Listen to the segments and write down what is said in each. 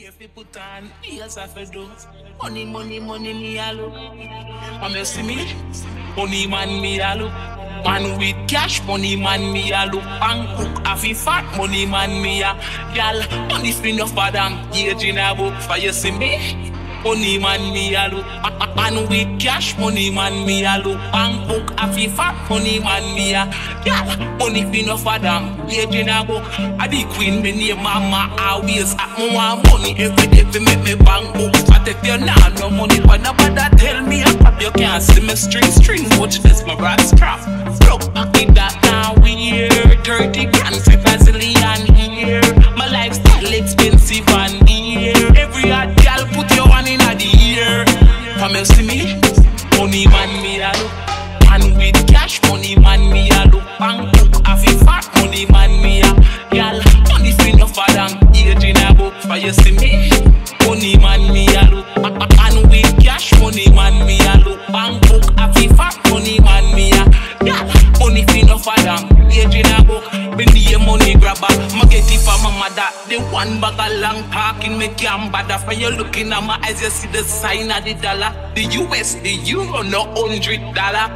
If you put on, yes I feel do. Money, money, money, me a look. Come you see me? Money man, me a look. Man with cash, money man, me a look. Bank book, a fat, money man, me a. Gal, money spin of badam, age in a book. For you see me? Money man, me a look. Man with cash, money man, me a look. Bank book, a fat, money man, me a. Gal, money spin of badam, age in a book. I the queen, me name mama, always at me want money every day to make me bank book. But if you not no money, why nobody tell me a pop? You can't see me string, watch this my brass strap. Broke back with that now we here. 30 cans for Brazilian here. My lifestyle expensive and dear. Every hot girl put your one in the ear. Come you see me? Money man me a look. Man with cash, money man me a look. Bank book, a fat money man me a. Girl, money free no for them. Age in a book, for you see me? Money man me a look. Man with cash, money man me a look. Bank book, a fat money man me a. Girl, money free no for them. Age in a book, me need a money grabber. Ma get it for my mother. The one bag a long talking me can't bother. For you looking at my eyes, you see the sign of the dollar. The US, the euro, no $100.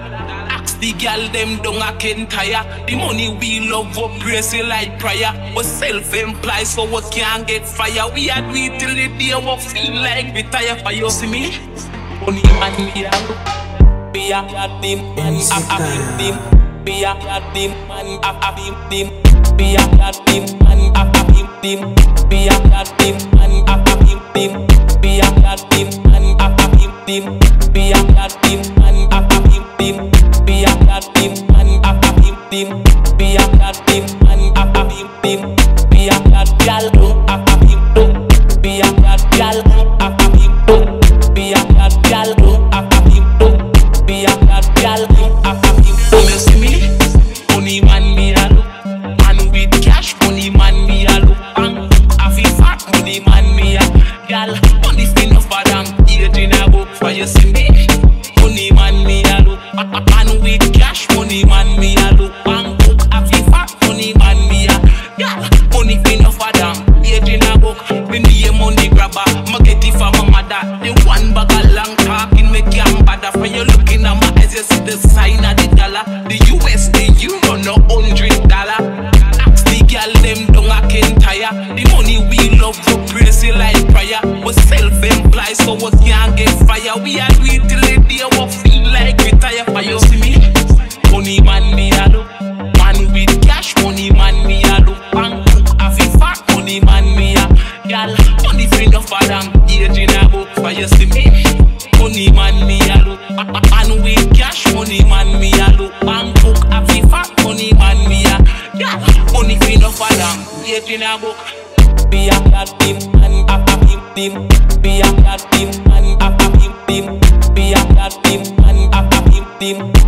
Ask the girl them don't a can tire. The money we love up praise like prayer. We self-employed so we can't get fire. We are do it till the day we feel like we tire. For you see me? Money man me a look. Be a dim man, a dim. Be a dim man, a dim. Be a dim man, a dim. Be a dim man, a dim. Be a dim man, a dim. Be a dim man, a dim. Be a dim man, a dim. Be a dim man, a dim. Be a gal, a dim. Be a gal, a dim. Be a gal, a dim. Be a gal, a dim. Come you see me? Money man me a look. Man with cash, money man me a look. Bank book, a fat money man me a. Gal, money spin of badam, age in a book. For you see me? Money man me a look. Man with cash, money man me a look. Bank book, a fat money man me a. Gal, money spin of badam, age in a book. Me need a money grabber. Ma get it for my mother. The one bag a long talking me can't bother. For you looking at my eyes, you see the sign of the dollar. The US, the euro, no $100. Ask the girl them don't a can tire. The money we love to praise like prayer. We self-employed so we can't get fire. We are do it till the day we feel like we tire. For you see me? Money man me a look. Man with cash, money man me a look. Bank book, a fat money man me a. Girl, money free no for them. Age in a book. For you see me? Money man me a look. Man with cash, money man me a look. Bank book, a fat money man me a. Girl, money free no for them. Age in a book. Be a dim man, a dim. Be a dim man, a dim. Be a dim man, a dim.